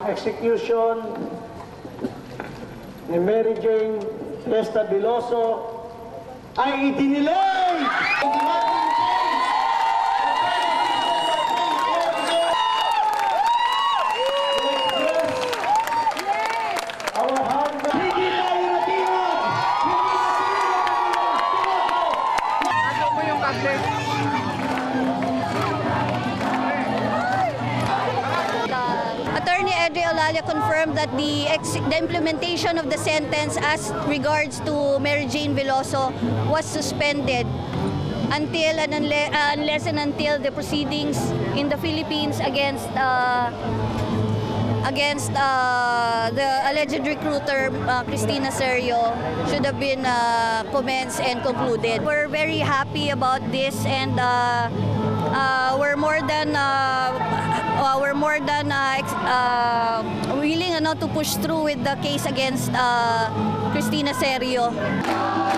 Execution ni Mary Jane Testa Veloso ay idinilay! Attorney Edre Olalia confirmed that the implementation of the sentence as regards to Mary Jane Veloso was suspended until and unless and until the proceedings in the Philippines against the alleged recruiter Cristina Serio should have been commenced and concluded. We're very happy about this, and we're more than willing to push through with the case against Cristina Serio.